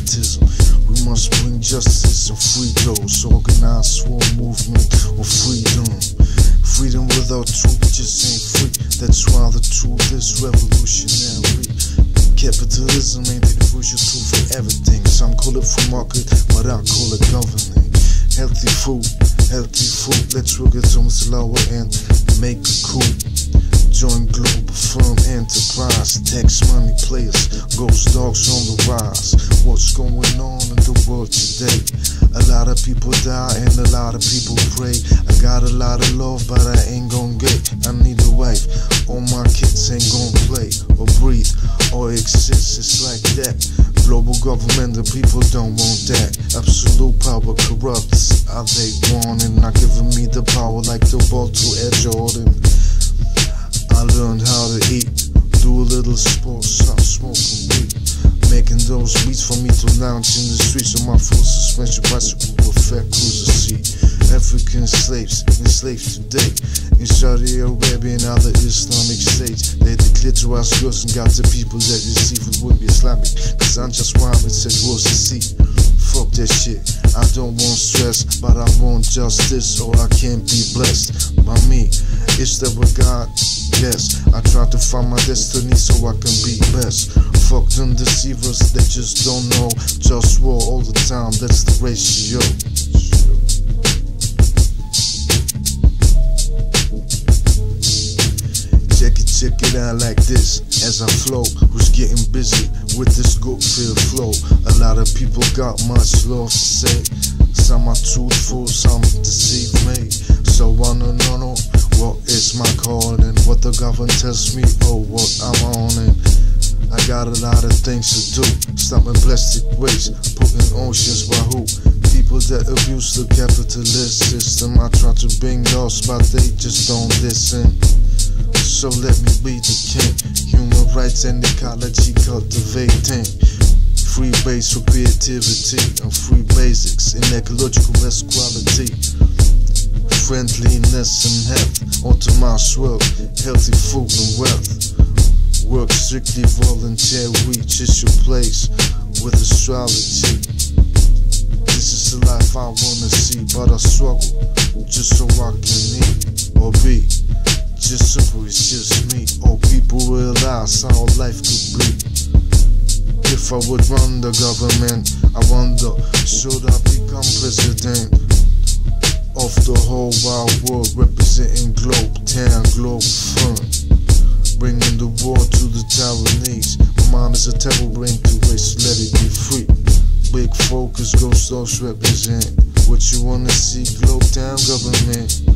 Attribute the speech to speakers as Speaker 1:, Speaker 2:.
Speaker 1: despotism. We must bring justice and free those. Organized swarm movement of freedom. Freedom without truth just ain't free. That's why the truth is revolutionary. Capitalism ain't the crucial tool for everything. Some call it free market, but I call it governing. Healthy food, let's work it on the lower end. Make a coup. Join global firm enterprise. Tax money players, ghost dogs on the rise. What's going on in the world today? A lot of people die and a lot of people pray. I got a lot of love, but I ain't gon' get. I need a wife. All my kids ain't gon' play or breathe or exist. It's like that. Global government, the people don't want that. Absolute power corrupts. Are they wanting? Not giving me the power like the ball to Air Jordan. I learned how to eat, do a little sports, stop smoking weed. Making those beats for me to lounge in the streets on my full suspension bicycle with fat cruiser seat. African slaves, enslaved today in Saudi Arabia and other Islamic states. They declared to us girls and got the people that receive it would be Islamic. Cause I'm just Muhammad said was to see. Fuck that shit, I don't want stress, but I want justice or I can't be blessed by me. Is that what God? Yes, I try to find my destiny so I can be best. Fuck them deceivers that just don't know. Just war all the time, that's the ratio. Check it out like this as I flow. Who's getting busy with this good feel flow? A lot of people got much love to say. Some are truthful, some deceive me. So I don't know what is my calling, what the government tells me, oh what I'm on it. I got a lot of things to do. Stopping plastic waste, putting oceans by who? People that abuse the capitalist system. I try to bring laws, but they just don't listen. So let me be the king. Human rights and ecology cultivating. Free base for creativity and free basics in ecological best quality. Friendliness and health, optimized wealth, healthy food and wealth. Work strictly voluntary, just your place with astrology. This is the life I wanna see, but I struggle just so I can eat or be. Just simple, it's just me. All people realize how life could be. If I would run the government, I wonder, should I become president of the whole wide world, representing globe, town, globe fun, bringing the war to the Taiwanese. My mind is a terrible brain to waste, let it be free. Big focus, ghost dogs represent what you wanna see, globe, town, government.